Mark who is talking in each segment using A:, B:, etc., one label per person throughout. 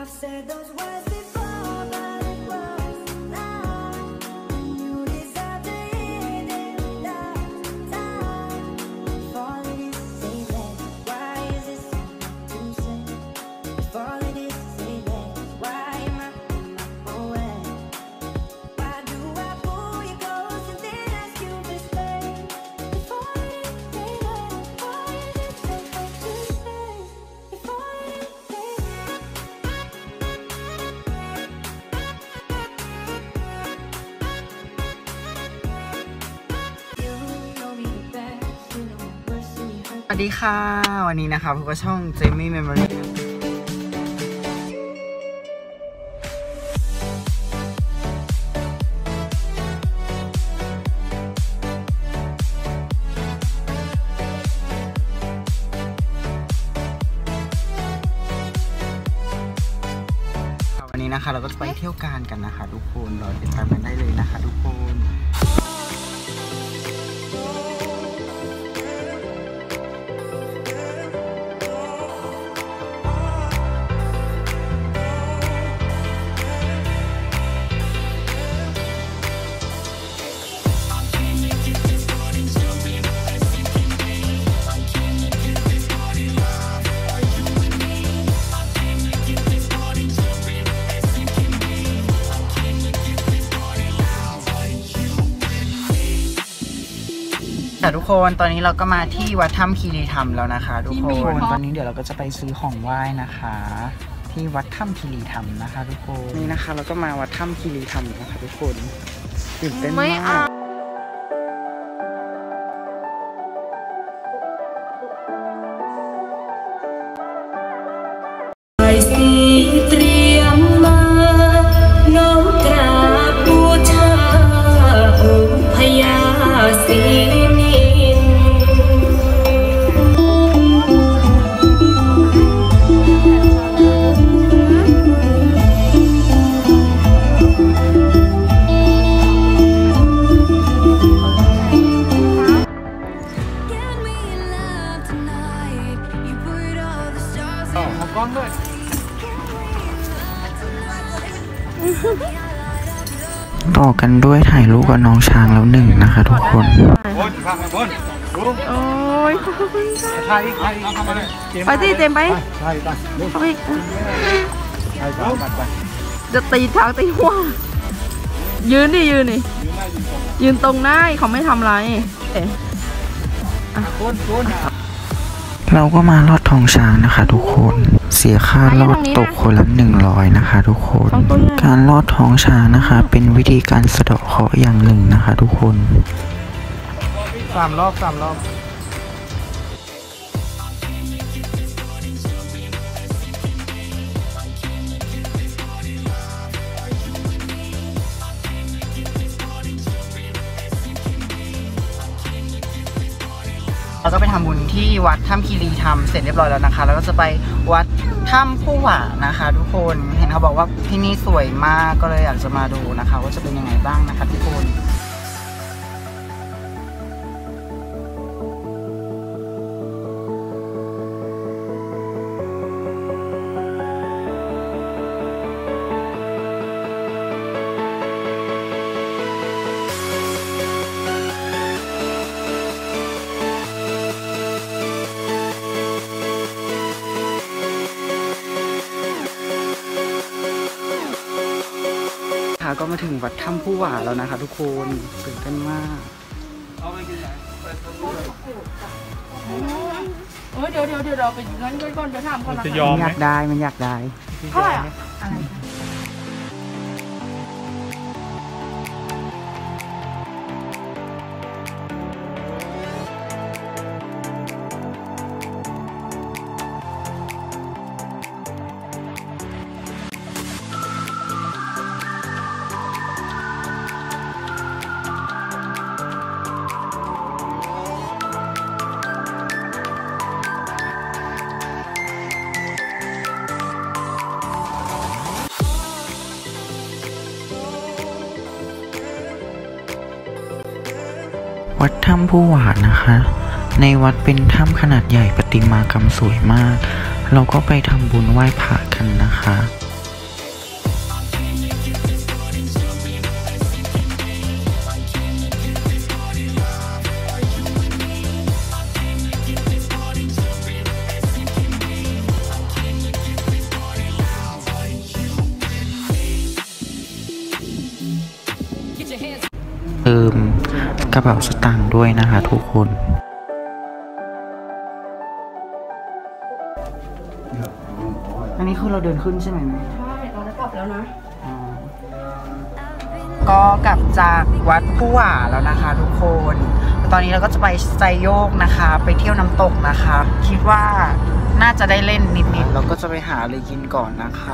A: สวัสดีค่ะวันนี้นะคะพวกก็ช่อง Jamie Memory วันนี้นะคะเราก็จะไปเที่ยวการกันนะคะทุกคนรอติดตามกันได้เลยนะคะทุกคนแต่ทุกคนตอนนี้เราก็มาที่วัดถ้ำคีรีธรรมแล้วนะคะทุกคนตอนนี้เดี๋ยวเราก็จะไปซื้อของไหว้นะคะที่วัดถ้ำคีรีธรรมนะคะทุกคนนี่นะคะเราก็มาวัดถ้ำคีรีธรรมนะคะทุกคนตื่นเต้นมากเตรียมมาน้อมกราบบูชาองค์พญาศรีบอกกันด้วยถ่ายรูปกับน้องช้างแล้วหนึ่งนะคะทุกคนโอ้ยไปที่เต็มไปจะตีช้างตีหัวยืนดิยืนตรงหน้าเขาไม่ทำไรเราก็มาลอดท้องช้างนะคะทุกคนเสียค่าลอดตกคนละ100นะคะทุกคนการลอดท้องช้างนะคะเป็นวิธีการสะเดาะเคราะห์อย่างหนึ่งนะคะทุกคน3 รอบเราก็ไปทำบุญที่วัดถ้ำคีรีธรรมเสร็จเรียบร้อยแล้วนะคะแล้วก็จะไปวัดถ้ำผู้หว่านะคะทุกคนเห็นเขาบอกว่าที่นี่สวยมากก็เลยอยากจะมาดูนะคะว่าจะเป็นยังไงบ้างนะคะทุกคนก็มาถึงวัดถ้ำผู้หว่าแล้วนะคะทุกคนตื่นเต้นมากเดี๋ยวเราไปงั้นก่อนจะถามก่อนจะยอมไหมมันอยากได้เท่าไหร่อะไรวัดถ้ำผู้หว่านะคะในวัดเป็นถ้ำขนาดใหญ่ประติมากรรมสวยมากเราก็ไปทำบุญไหว้พระกันนะคะ
B: ระเป๋าสตางค์ด้วยนะคะทุกคน
A: อันนี้คือเราเดินขึ้นใช่ไหมแม่
C: ใช่เราจะกลับแล้วนะ
A: ก็กลับจากวัดผู้หว่าแล้วนะคะทุกคนตอนนี้เราก็จะไปไซโยกนะคะ ไปเที่ยวน้ำตกนะคะ คิดว่าน่าจะได้เล่นนิดๆเราก็จะไปหาอะไรกินก่อนนะคะ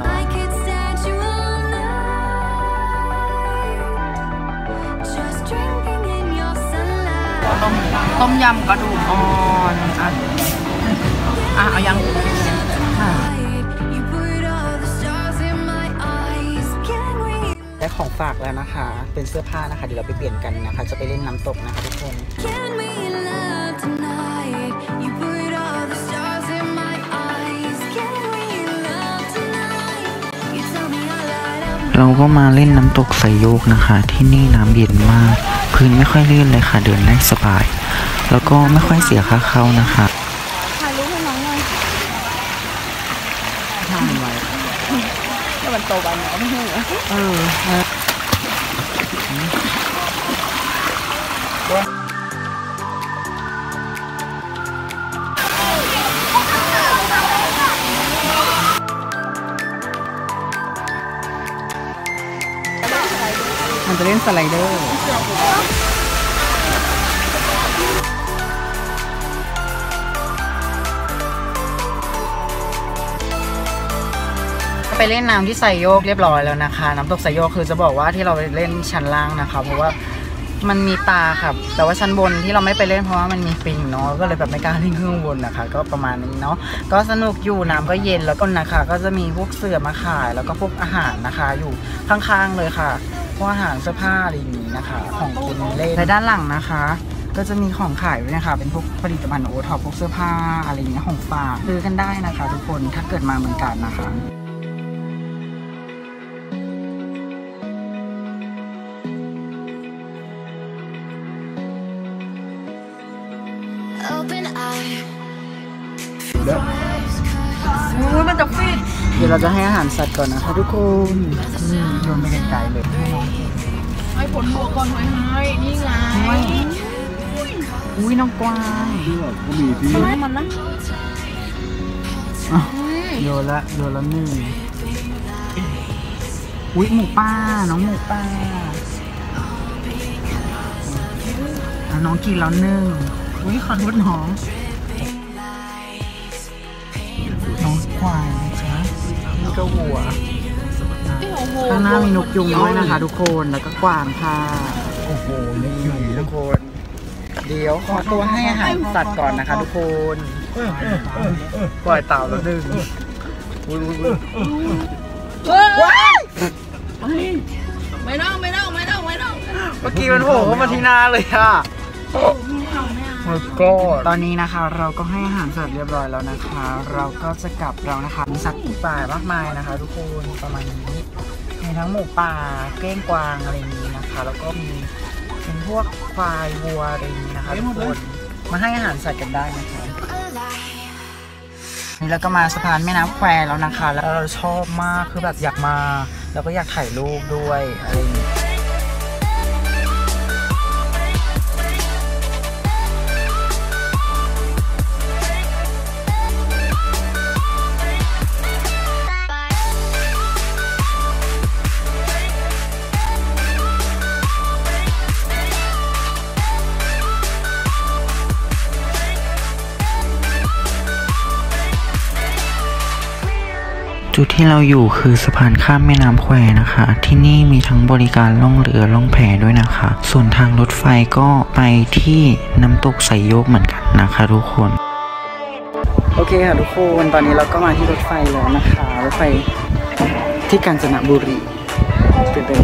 C: ต้มยำกระดูกอ่อนเอายัง
A: ได้ของฝากแล้วนะคะเป็นเสื้อผ้านะคะเดี๋ยวเราไปเปลี่ยนกันนะคะจะไปเล่นน้ำตกนะคะทุกคน
B: เราก็มาเล่นน้ำตกไซโยกนะคะที่นี่น้ำเย็นมากพื้นไม่ค่อยลื่นเลยค่ะเดินได้สบายแล้วก็ไม่ค่อยเสียค่าเข้านะคะ
C: ถ่ายรูปให้น้องหน่อย
A: ถ่ายไว้
C: แล้วมันโตไปเนาะไม่ใช่เหรอ
A: มันจะเล่นสไลเดอร์ไปเล่นน้ำที่ไซโยกเรียบร้อยแล้วนะคะน้ำตกไซโยกคือจะบอกว่าที่เราไปเล่นชั้นล่างนะคะเพราะว่ามันมีปลาครับแต่ว่าชั้นบนที่เราไม่ไปเล่นเพราะว่ามันมีปิงเนาะก็เลยแบบไม่กล้าเล่นข้างบนนะคะก็ประมาณนี้เนาะก็สนุกอยู่น้ำก็เย็นแล้วก็นะคะก็จะมีพวกเสื่อมาขายแล้วก็พวกอาหารนะคะอยู่ข้างๆเลยค่ะพวกอาหารเสื้อผ้าอะไรอย่างนี้นะคะของกินเล่นและด้านหลังนะคะก็จะมีของขายด้วยนะคะเป็นพวกผลิตภัณฑ์โอท็อปพวกเสื้อผ้าอะไรอย่างเงี้ยของฝากซื้อกันได้นะคะทุกคนถ้าเกิดมาเมืองกาญนะคะ
C: มันจะฟิต
A: เดี๋ยวเราจะให้อาหารสัตว์ก่อนนะคะทุกคนโยนไปไกลๆเลย
C: ให้ผลบวกก่อนให้นี่ไง
A: อุ้ยน้องกวาง
C: มันนะ
A: โยนละหนึ่งอุ้ยหมูป้าน้องหมูป้าน้องกินแล้วหนึ่งอุ้ยขอโทษน้องควายนะจ๊ะนี่ก็วัวข้างหน้ามีนกยุงด้วยนะคะทุกคนแล้วก็กวางค่ะโอ้โหนกยุงทุกคนเดี๋ยวขอตัวให้อาหารสัตว์ก่อนนะคะทุกคนปล่อยเต่าแล้วดึง
C: ไม่ต้องเ
A: มื่อกี้มันโผล่เข้ามาที่หน้าเลยอ่ะแล้วก็ตอนนี้นะคะเราก็ให้อาหารสัตว์เรียบร้อยแล้วนะคะเราก็จะกลับเรานะคะมีสัตว์ป่ามากมายนะคะทุกคนประมาณนี้มีทั้งหมูป่าเก้งกวางอะไรอย่างนี้นะคะแล้วก็มีเป็นพวกควายวัวอะไรอย่างนี้นะคะทุกคนมาให้อาหารสัตว์กันได้นะคะนี่เราก็มาสะพานแม่น้ำแควแล้วนะคะแล้วเราชอบมากคือแบบอยากมาแล้วก็อยากถ่ายรูปด้วยอะไรอย่างนี้
B: จุดที่เราอยู่คือสะพานข้ามแม่น้ำแควนะคะที่นี่มีทั้งบริการล่องเรือล่องแพด้วยนะคะส่วนทางรถไฟก็ไปที่น้ำตกไซโยกเหมือนกันนะคะทุกคน
A: โอเคค่ะทุกคนตอนนี้เราก็มาที่รถไฟแล้วนะคะรถไฟที่กาญจนบุรีเป็น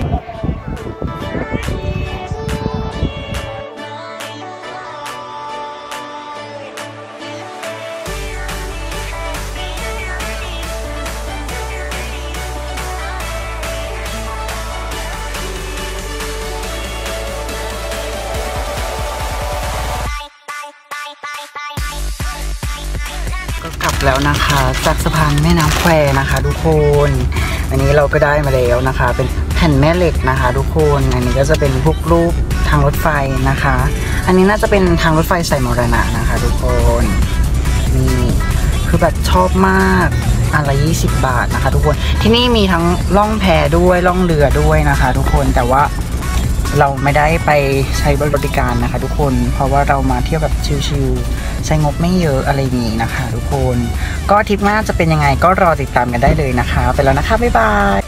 A: แล้วนะคะจากสะพานแม่น้ำแควนะคะทุกคนอันนี้เราก็ได้มาแล้วนะคะเป็นแผ่นแม่เหล็กนะคะทุกคนอันนี้ก็จะเป็นพวกรูปทางรถไฟนะคะอันนี้น่าจะเป็นทางรถไฟสายมรณะนะคะทุกคนนี่คือแบบชอบมากอันละ20 บาทนะคะทุกคนที่นี่มีทั้งล่องแพด้วยล่องเรือด้วยนะคะทุกคนแต่ว่าเราไม่ได้ไปใช้บริการนะคะทุกคนเพราะว่าเรามาเที่ยวแบบชิลๆใช้งบไม่เยอะอะไรอย่างนี้นะคะทุกคนก็ทริปหน้าจะเป็นยังไงก็รอติดตามกันได้เลยนะคะไปแล้วนะคะบ๊ายบาย